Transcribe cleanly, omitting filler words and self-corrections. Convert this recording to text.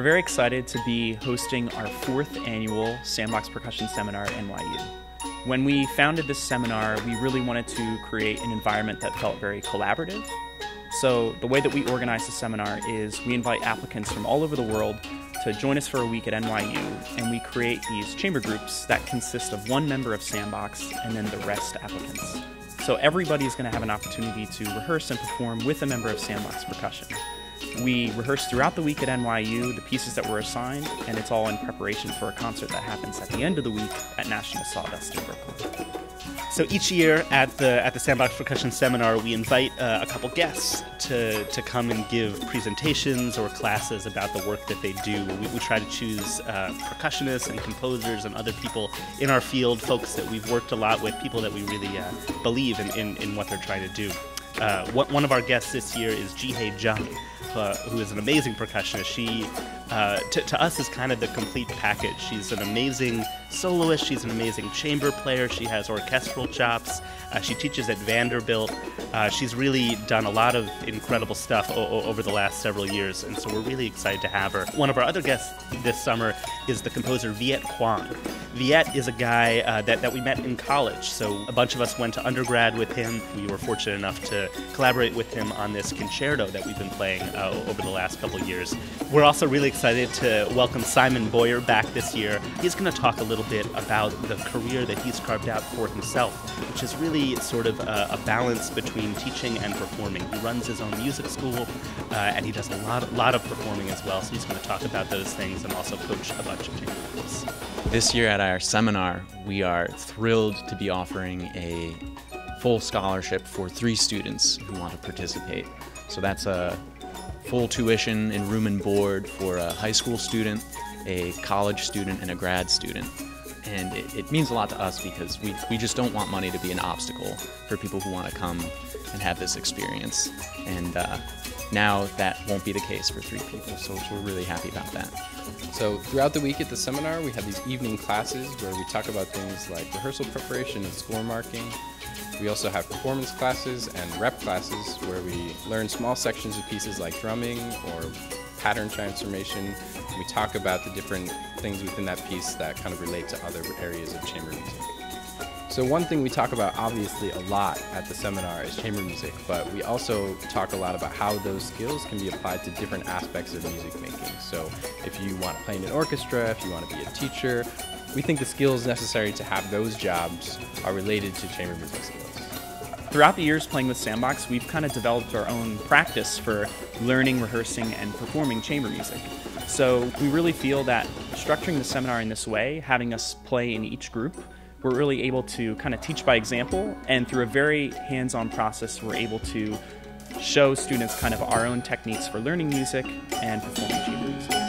We're very excited to be hosting our 4th annual Sandbox Percussion Seminar at NYU. When we founded this seminar, we really wanted to create an environment that felt very collaborative. So the way that we organize the seminar is we invite applicants from all over the world to join us for a week at NYU, and we create these chamber groups that consist of one member of Sandbox and then the rest applicants. So everybody's going to have an opportunity to rehearse and perform with a member of Sandbox Percussion. We rehearse throughout the week at NYU the pieces that were assigned, and it's all in preparation for a concert that happens at the end of the week at National Sawdust in Brooklyn. So each year at the Sandbox Percussion Seminar, we invite a couple guests to come and give presentations or classes about the work that they do. We try to choose percussionists and composers and other people in our field, folks that we've worked a lot with, people that we really believe in what they're trying to do. One of our guests this year is Jung, who is an amazing percussionist. She, to us, is kind of the complete package. She's an amazing soloist. She's an amazing chamber player. She has orchestral chops. She teaches at Vanderbilt. She's really done a lot of incredible stuff over the last several years, and so we're really excited to have her. One of our other guests this summer is the composer Viet Cuong. Viet is a guy that we met in college, so a bunch of us went to undergrad with him. We were fortunate enough to collaborate with him on this concerto that we've been playing over the last couple of years. We're also really excited to welcome Simon Boyer back this year. He's going to talk a little bit about the career that he's carved out for himself, which is really sort of a balance between teaching and performing. He runs his own music school, and he does a lot of performing as well, so he's going to talk about those things and also coach a bunch of chamber groups. This year at our seminar, we are thrilled to be offering a full scholarship for 3 students who want to participate. So that's a full tuition and room and board for a high school student, a college student, and a grad student. And it means a lot to us because we just don't want money to be an obstacle for people who want to come and have this experience. And now that won't be the case for 3 people, so we're really happy about that. So throughout the week at the seminar, we have these evening classes where we talk about things like rehearsal preparation and score marking. We also have performance classes and rep classes where we learn small sections of pieces like drumming or pattern transformation. We talk about the different things within that piece that kind of relate to other areas of chamber music. So one thing we talk about obviously a lot at the seminar is chamber music, but we also talk a lot about how those skills can be applied to different aspects of music making. So if you want to play in an orchestra, if you want to be a teacher, we think the skills necessary to have those jobs are related to chamber music skills. Throughout the years playing with Sandbox, we've kind of developed our own practice for learning, rehearsing, and performing chamber music. So we really feel that structuring the seminar in this way, having us play in each group, we're really able to kind of teach by example, and through a very hands-on process, we're able to show students kind of our own techniques for learning music and performing chamber music.